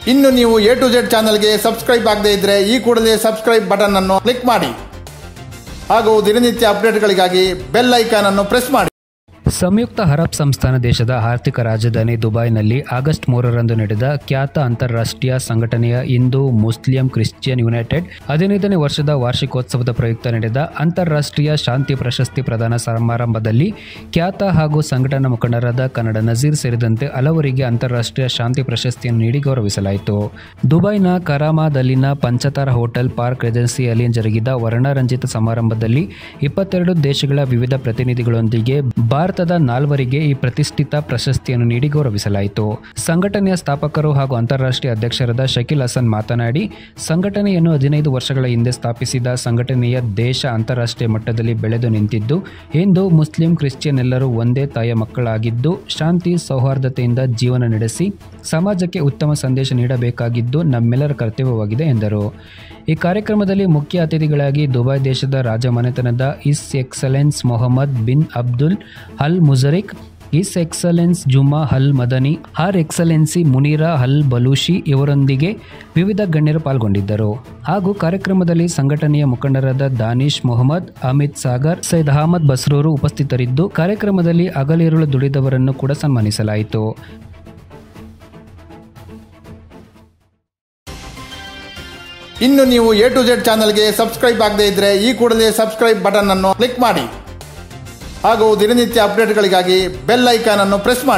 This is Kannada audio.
ಇನ್ನು ನೀವು A to Z ಚಾನಲ್ಗೆ ಸಬ್ಸ್ಕ್ರೈಬ್ ಆಗದೇ ಇದ್ದರೆ ಈ ಕೂಡಲೇ ಸಬ್ಸ್ಕ್ರೈಬ್ ಬಟನ್ ಅನ್ನು ಕ್ಲಿಕ್ ಮಾಡಿ ಹಾಗೂ ದಿನನಿತ್ಯ ಅಪ್ಡೇಟ್ಗಳಿಗಾಗಿ ಬೆಲ್ ಐಕಾನ್ ಅನ್ನು ಪ್ರೆಸ್ ಮಾಡಿ. ಸಂಯುಕ್ತ ಅರಬ್ ಸಂಸ್ಥಾನ ದೇಶದ ಆರ್ಥಿಕ ರಾಜಧಾನಿ ದುಬೈನಲ್ಲಿ ಆಗಸ್ಟ್ 3ರಂದು ನಡೆದ ಖ್ಯಾತ ಅಂತಾರಾಷ್ಟ್ರೀಯ ಸಂಘಟನೆಯ ಹಿಂದೂ ಮುಸ್ಲಿಂ ಕ್ರಿಶ್ಚಿಯನ್ ಯುನೈಟೆಡ್ 15ನೇ ವರ್ಷದ ವಾರ್ಷಿಕೋತ್ಸವದ ಪ್ರಯುಕ್ತ ನಡೆದ ಅಂತಾರಾಷ್ಟ್ರೀಯ ಶಾಂತಿ ಪ್ರಶಸ್ತಿ ಪ್ರದಾನ ಸಮಾರಂಭದಲ್ಲಿ ಖ್ಯಾತ ಹಾಗೂ ಸಂಘಟನಾ ಮುಖಂಡರಾದ ಕನ್ನಡ ನಜೀರ್ ಸೇರಿದಂತೆ ಹಲವರಿಗೆ ಅಂತಾರಾಷ್ಟ್ರೀಯ ಶಾಂತಿ ಪ್ರಶಸ್ತಿಯನ್ನು ನೀಡಿ ಗೌರವಿಸಲಾಯಿತು. ದುಬೈನ ಕರಾಮಾದಲ್ಲಿನ ಪಂಚತಾರ ಹೋಟೆಲ್ ಪಾರ್ಕ್ ರೆಜೆನ್ಸಿಯಲ್ಲಿ ಜರುಗಿದ ವರ್ಣರಂಜಿತ ಸಮಾರಂಭದಲ್ಲಿ 22 ದೇಶಗಳ ವಿವಿಧ ಪ್ರತಿನಿಧಿಗಳೊಂದಿಗೆ ಭಾರತದ 4 ಈ ಪ್ರತಿಷ್ಠಿತ ಪ್ರಶಸ್ತಿಯನ್ನು ನೀಡಿ ಗೌರವಿಸಲಾಯಿತು. ಸಂಘಟನೆಯ ಸ್ಥಾಪಕರು ಹಾಗೂ ಅಂತಾರಾಷ್ಟ್ರೀಯ ಅಧ್ಯಕ್ಷರಾದ ಶಕೀಲ್ ಹಸನ್ ಮಾತನಾಡಿ, ಸಂಘಟನೆಯನ್ನು 15 ವರ್ಷಗಳ ಹಿಂದೆ ಸ್ಥಾಪಿಸಿದ ಸಂಘಟನೆಯ ದೇಶ ಅಂತಾರಾಷ್ಟ್ರೀಯ ಮಟ್ಟದಲ್ಲಿ ಬೆಳೆದು ನಿಂತಿದ್ದು, ಹಿಂದೂ ಮುಸ್ಲಿಂ ಕ್ರಿಶ್ಚಿಯನ್ ಎಲ್ಲರೂ ಒಂದೇ ತಾಯಿಯ ಮಕ್ಕಳಾಗಿದ್ದು ಶಾಂತಿ ಸೌಹಾರ್ದತೆಯಿಂದ ಜೀವನ ನಡೆಸಿ ಸಮಾಜಕ್ಕೆ ಉತ್ತಮ ಸಂದೇಶ ನೀಡಬೇಕಾಗಿದ್ದು ನಮ್ಮೆಲ್ಲರ ಕರ್ತವ್ಯವಾಗಿದೆ ಎಂದರು. ಈ ಕಾರ್ಯಕ್ರಮದಲ್ಲಿ ಮುಖ್ಯ ಅತಿಥಿಗಳಾಗಿ ದುಬೈ ದೇಶದ ರಾಜಮನೆತನದ his excellency Mohammed bin Abdul Al Mujarik, is excellence ಜುಮಾ ಅಲ್ ಮದನಿ, ಹರ್ ಎಕ್ಸಲೆನ್ಸಿ ಮುನೀರಾ ಅಲ್ ಬಲೂಶಿ ಇವರೊಂದಿಗೆ ವಿವಿಧ ಗಣ್ಯರು ಪಾಲ್ಗೊಂಡಿದ್ದರು. ಹಾಗೂ ಕಾರ್ಯಕ್ರಮದಲ್ಲಿ ಸಂಘಟನೆಯ ಮುಖಂಡರಾದ ದಾನಿಶ್ ಮೊಹಮ್ಮದ್, ಅಮಿತ್ ಸಾಗರ್, ಸೈಯದ್ ಅಹಮದ್ ಬಸ್ರೂರು ಉಪಸ್ಥಿತರಿದ್ದು ಕಾರ್ಯಕ್ರಮದಲ್ಲಿ ಹಗಲಿರುಳು ದುಡಿದವರನ್ನು ಕೂಡ ಸನ್ಮಾನಿಸಲಾಯಿತು. ಇನ್ನು ನೀವು A to Z ಚಾನಲ್ಗೆ ಸಬ್ಸ್ಕ್ರೈಬ್ ಆಗದೇ ಇದ್ದರೆ ಈ ಕೂಡಲೇ ಸಬ್ಸ್ಕ್ರೈಬ್ ಬಟನ್ ಅನ್ನು ಕ್ಲಿಕ್ ಮಾಡಿ ಹಾಗೂ ದಿನನಿತ್ಯ ಅಪ್ಡೇಟ್ಗಳಿಗಾಗಿ ಬೆಲ್ ಐಕಾನ್ ಅನ್ನು ಪ್ರೆಸ್ ಮಾಡಿ.